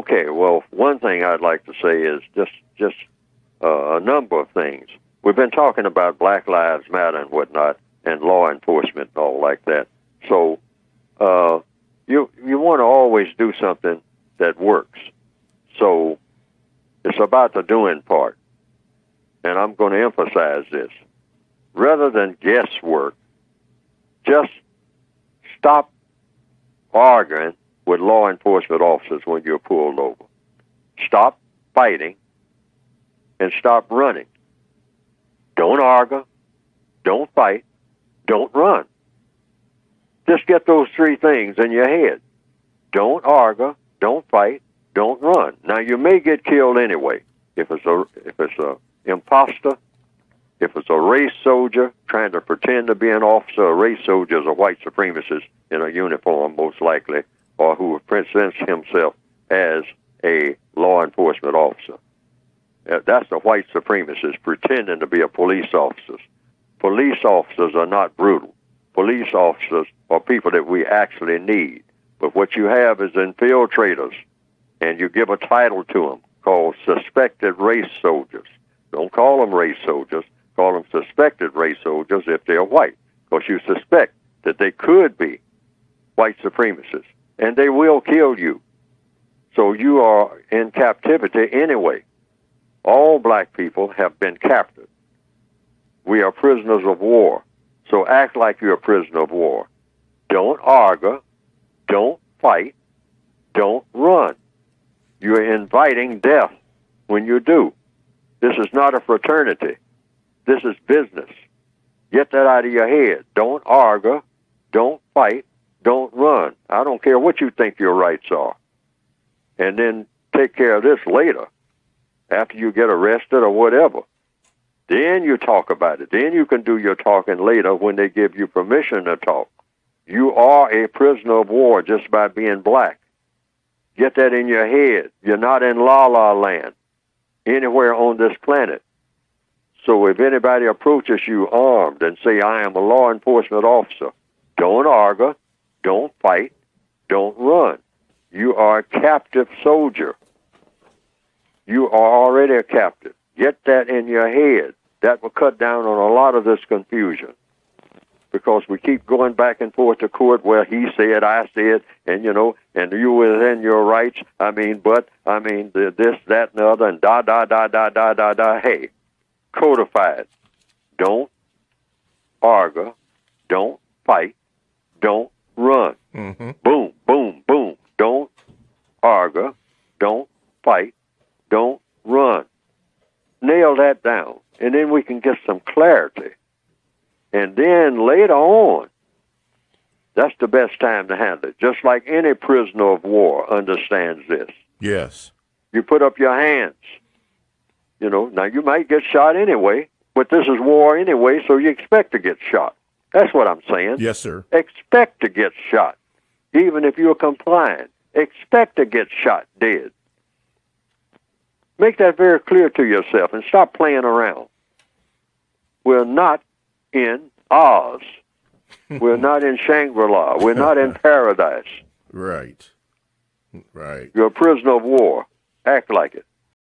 Okay, well, one thing I'd like to say is just a number of things. We've been talking about Black Lives Matter and whatnot, and law enforcement and all like that. So you want to always do something that works. So it's about the doing part. And I'm going to emphasize this. Rather than guesswork, just stop arguing with law enforcement officers when you're pulled over. Stop fighting and stop running. Don't argue, don't fight, don't run. Just get those three things in your head. Don't argue, don't fight, don't run. Now, you may get killed anyway. If it's a imposter, if it's a race soldier trying to pretend to be an officer, a race soldier is a white supremacist in a uniform, most likely, or who presents himself as a law enforcement officer. That's a white supremacist pretending to be a police officer. Police officers are not brutal. Police officers are people that we actually need. But what you have is infiltrators, and you give a title to them called suspected race soldiers. Don't call them race soldiers. Call them suspected race soldiers if they're white, because you suspect that they could be white supremacists, and they will kill you. So you are in captivity anyway. All black people have been captured. We are prisoners of war. So act like you're a prisoner of war. Don't argue. Don't fight. Don't run. You're inviting death when you do. This is not a fraternity. This is business. Get that out of your head. Don't argue. Don't fight. Don't run. I don't care what you think your rights are. And then take care of this later, after you get arrested or whatever. Then you talk about it. Then you can do your talking later when they give you permission to talk. You are a prisoner of war just by being black. Get that in your head. You're not in la-la land anywhere on this planet. So if anybody approaches you armed and say, I am a law enforcement officer, don't argue, don't fight, don't run. You are a captive soldier. You are already a captive. Get that in your head. That will cut down on a lot of this confusion. Because we keep going back and forth to court where he said, I said, and and you within your rights. This, that, and the other, and da. Hey, codified. Don't argue. Don't fight. Don't run. Mm-hmm. Boom, boom, boom. Don't argue. Don't fight. Don't run. Nail that down, and then we can get some clarity. And then later on, that's the best time to handle it. Just like any prisoner of war understands this. Yes. You put up your hands. Now you might get shot anyway, but this is war anyway, so you expect to get shot. That's what I'm saying. Yes, sir. Expect to get shot, even if you're compliant. Expect to get shot dead. Make that very clear to yourself and stop playing around. We're not in Oz. We're not in Shangri-La. We're not in paradise. Right. You're a prisoner of war. Act like it.